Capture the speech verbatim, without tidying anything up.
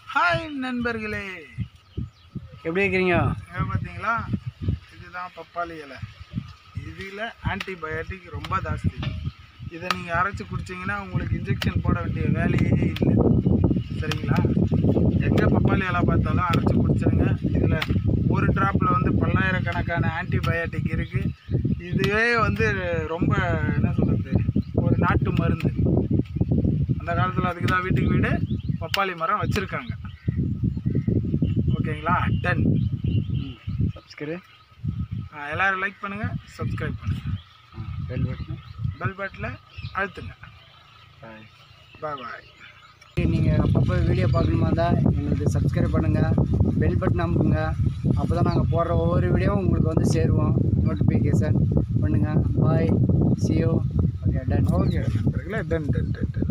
Hi நண்பர்களே, எப்படி இருக்கிறீங்க? பார்த்தீங்களா, இதுதான் பப்பாளி இலை. இதில் ஆன்டிபயோட்டிக் ரொம்ப ஜாஸ்தி. இதை நீங்கள் அரைச்சி குடிச்சிங்கன்னா உங்களுக்கு இன்ஜெக்ஷன் போட வேண்டிய வேலையே இல்லை. சரிங்களா? எங்கே பப்பாளி இலை பார்த்தாலும் அரைச்சி குடிச்சிடுங்க. இதில் ஒரு ட்ராப்பில் வந்து பல்லாயிரக்கணக்கான ஆன்டிபயோட்டிக் இருக்குது. இதுவே வந்து ரொம்ப என்ன சொல்கிறது, ஒரு நாட்டு மருந்து. அந்த காலத்தில் அதுக்கு தான் வீட்டுக்கு வீடு பப்பாளி மரம் வச்சுருக்காங்க. ஓகேங்களா? டன் சப்ஸ்கிரைப் எல்லோரும் லைக் பண்ணுங்கள், சப்ஸ்கிரைப் பண்ணுங்கள், பெல் பட்டன் பெல் பட்டனில் அழுத்துங்க. பாய் பாய் பாய். நீங்கள் அப்பப்போ வீடியோ பார்க்கணுமா இருந்தால் எங்களுக்கு சப்ஸ்கிரைப் பண்ணுங்கள், பெல் பட்டன் அமுக்குங்க. அப்போ தான் நாங்கள் போடுற ஒவ்வொரு வீடியோவும் உங்களுக்கு வந்து சேருவோம். நோட்டிஃபிகேஷன் பண்ணுங்கள். Bye, see you. Okay done. Okay, done done done ton